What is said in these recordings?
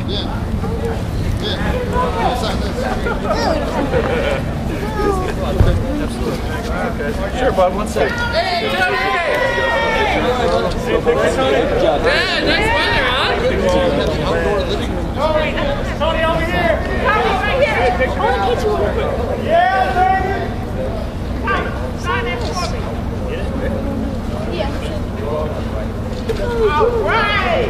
Sure, bud. 1 sec. Hey, Tony! Yeah, nice weather, huh? Tony, over here! Tony, right here! I want to catch you real quick. Yeah, baby! Come, sign that for me. Yeah. All right!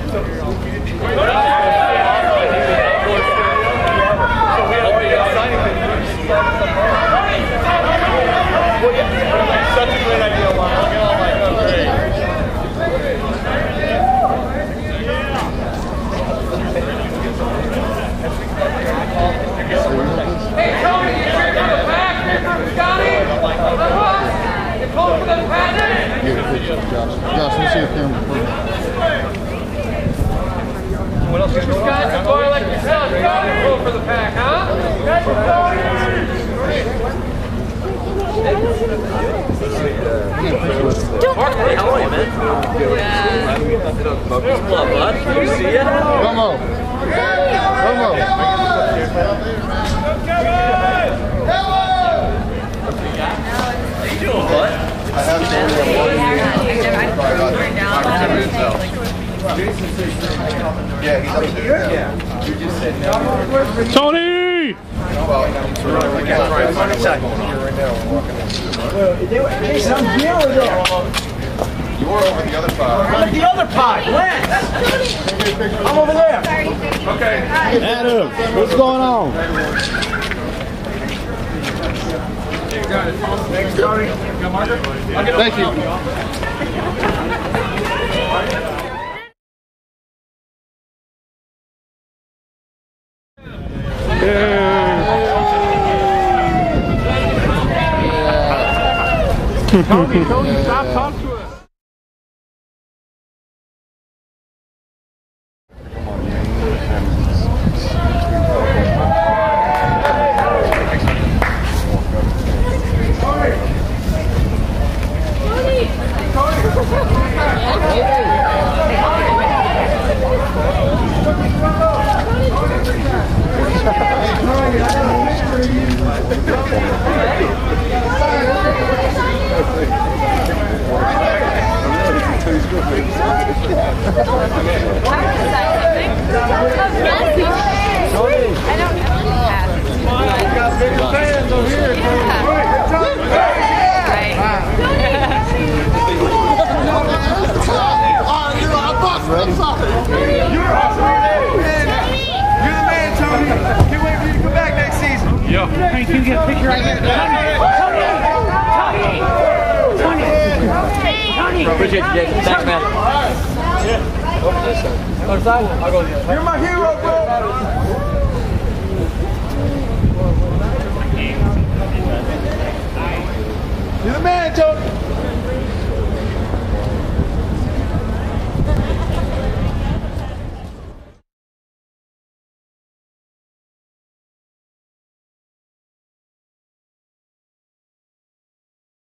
Such a great idea, Lon. Look at all my great. Hey, Tony, you here for the pack? Scotty? You pulling for the pack? Josh, let's see if camera. What else is going on? Guys, a boy like yourself, you got to pull for the pack, huh? Mark, hey, how are you, man? Yeah. Focus Club, bud. Good to see you. Romo. Romo. How you doing, bud? I have yeah, he's up there. Yeah. You just said no. Tony! You were over the other side. The other pod, Lance! I'm over there. Okay. Adam, what's going on? Thanks, Tony. Got marker? Thank you. Tony, stop talking to us. Hey, can you get a picture right here? Tony! Appreciate you, Jason. Thanks, man. Other side? I'll go. You're my hero, bro! You're the man, Tony!